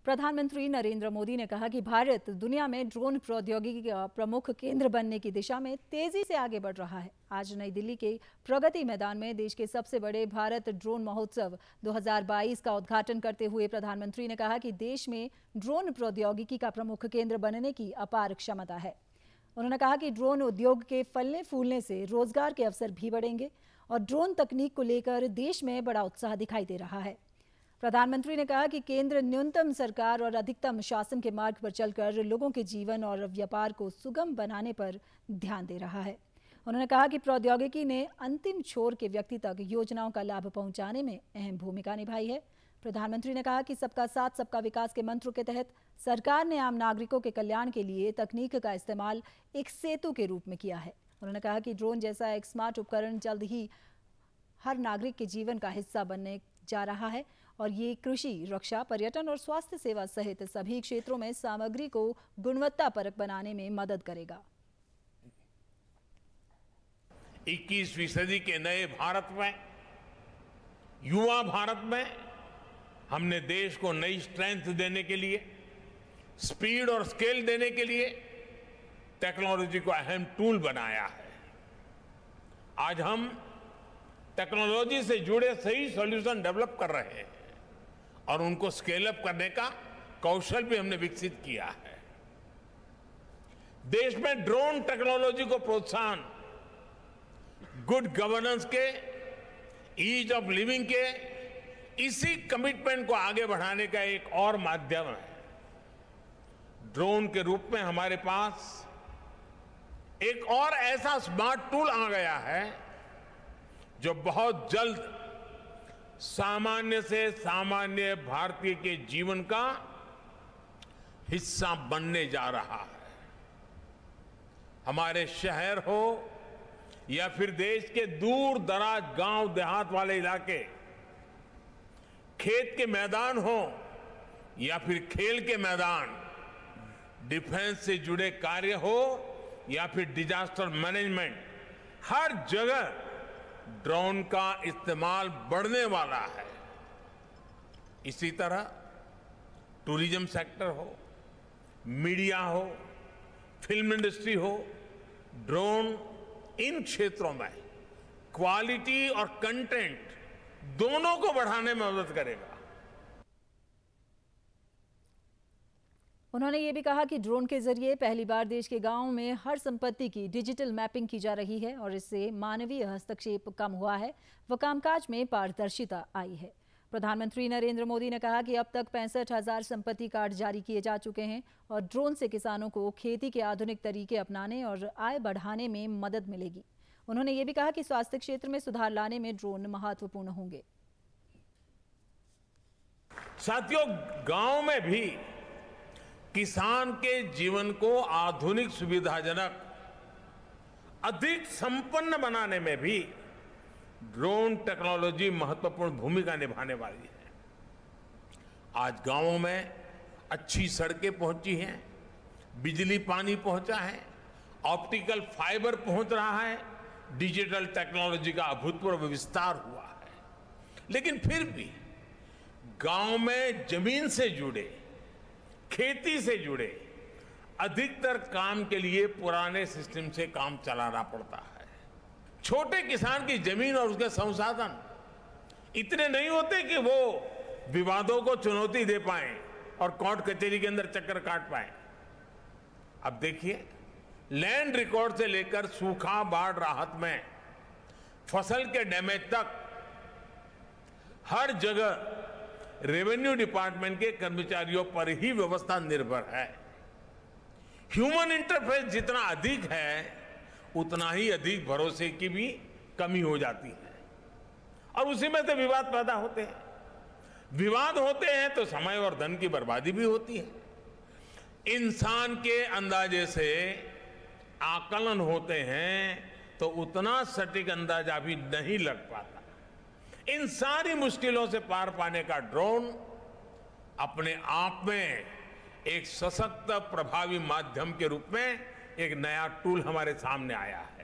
प्रधानमंत्री नरेंद्र मोदी ने कहा कि भारत दुनिया में ड्रोन प्रौद्योगिकी का प्रमुख केंद्र बनने की दिशा में तेजी से आगे बढ़ रहा है। आज नई दिल्ली के प्रगति मैदान में देश के सबसे बड़े भारत ड्रोन महोत्सव 2022 का उद्घाटन करते हुए प्रधानमंत्री ने कहा कि देश में ड्रोन प्रौद्योगिकी का प्रमुख केंद्र बनने की अपार क्षमता है। उन्होंने कहा कि ड्रोन उद्योग के फलने फूलने से रोजगार के अवसर भी बढ़ेंगे और ड्रोन तकनीक को लेकर देश में बड़ा उत्साह दिखाई दे रहा है। प्रधानमंत्री ने कहा कि केंद्र न्यूनतम सरकार और अधिकतम शासन के मार्ग पर चलकर लोगों के जीवन और व्यापार को सुगम बनाने पर ध्यान दे रहा है। उन्होंने कहा कि प्रौद्योगिकी ने अंतिम छोर के व्यक्ति तक योजनाओं का लाभ पहुंचाने में अहम भूमिका निभाई है। प्रधानमंत्री ने कहा कि सबका साथ सबका विकास के मंत्र के तहत सरकार ने आम नागरिकों के कल्याण के लिए तकनीक का इस्तेमाल एक सेतु के रूप में किया है। उन्होंने कहा कि ड्रोन जैसा एक स्मार्ट उपकरण जल्द ही हर नागरिक के जीवन का हिस्सा बनने जा रहा है और ये कृषि, रक्षा, पर्यटन और स्वास्थ्य सेवा सहित सभी क्षेत्रों में सामग्री को गुणवत्तापरक बनाने में मदद करेगा। 21वीं सदी के नए भारत में, युवा भारत में हमने देश को नई स्ट्रेंथ देने के लिए, स्पीड और स्केल देने के लिए टेक्नोलॉजी को अहम टूल बनाया है। आज हम टेक्नोलॉजी से जुड़े सही सॉल्यूशन डेवलप कर रहे हैं और उनको स्केल अप करने का कौशल भी हमने विकसित किया है। देश में ड्रोन टेक्नोलॉजी को प्रोत्साहन गुड गवर्नेंस के, ईज ऑफ लिविंग के, इसी कमिटमेंट को आगे बढ़ाने का एक और माध्यम है। ड्रोन के रूप में हमारे पास एक और ऐसा स्मार्ट टूल आ गया है जो बहुत जल्द सामान्य से सामान्य भारतीय के जीवन का हिस्सा बनने जा रहा है। हमारे शहर हो या फिर देश के दूर दराज गांव देहात वाले इलाके, खेत के मैदान हो या फिर खेल के मैदान, डिफेंस से जुड़े कार्य हो या फिर डिजास्टर मैनेजमेंट, हर जगह ड्रोन का इस्तेमाल बढ़ने वाला है। इसी तरह टूरिज्म सेक्टर हो, मीडिया हो, फिल्म इंडस्ट्री हो, ड्रोन इन क्षेत्रों में क्वालिटी और कंटेंट दोनों को बढ़ाने में मदद करेगा। उन्होंने ये भी कहा कि ड्रोन के जरिए पहली बार देश के गांवों में हर संपत्ति की डिजिटल मैपिंग की जा रही है और इससे मानवीय हस्तक्षेप कम हुआ है व कामकाज में पारदर्शिता आई है। प्रधानमंत्री नरेंद्र मोदी ने कहा कि अब तक 65,000 संपत्ति कार्ड जारी किए जा चुके हैं और ड्रोन से किसानों को खेती के आधुनिक तरीके अपनाने और आय बढ़ाने में मदद मिलेगी। उन्होंने ये भी कहा कि स्वास्थ्य क्षेत्र में सुधार लाने में ड्रोन महत्वपूर्ण होंगे। साथियों, गांव में भी किसान के जीवन को आधुनिक, सुविधाजनक, अधिक संपन्न बनाने में भी ड्रोन टेक्नोलॉजी महत्वपूर्ण भूमिका निभाने वाली है। आज गांवों में अच्छी सड़कें पहुंची हैं, बिजली पानी पहुंचा है, ऑप्टिकल फाइबर पहुंच रहा है, डिजिटल टेक्नोलॉजी का अभूतपूर्व विस्तार हुआ है। लेकिन फिर भी गांव में जमीन से जुड़े, खेती से जुड़े अधिकतर काम के लिए पुराने सिस्टम से काम चलाना पड़ता है। छोटे किसान की जमीन और उसके संसाधन इतने नहीं होते कि वो विवादों को चुनौती दे पाए और कोर्ट कचहरी के अंदर चक्कर काट पाए। अब देखिए, लैंड रिकॉर्ड से लेकर सूखा, बाढ़ राहत में, फसल के डैमेज तक हर जगह रेवेन्यू डिपार्टमेंट के कर्मचारियों पर ही व्यवस्था निर्भर है। ह्यूमन इंटरफेस जितना अधिक है उतना ही अधिक भरोसे की भी कमी हो जाती है और उसी में से विवाद पैदा होते हैं। विवाद होते हैं तो समय और धन की बर्बादी भी होती है। इंसान के अंदाजे से आकलन होते हैं तो उतना सटीक अंदाजा भी नहीं लग पाता। इन सारी मुश्किलों से पार पाने का ड्रोन अपने आप में एक सशक्त, प्रभावी माध्यम के रूप में एक नया टूल हमारे सामने आया है।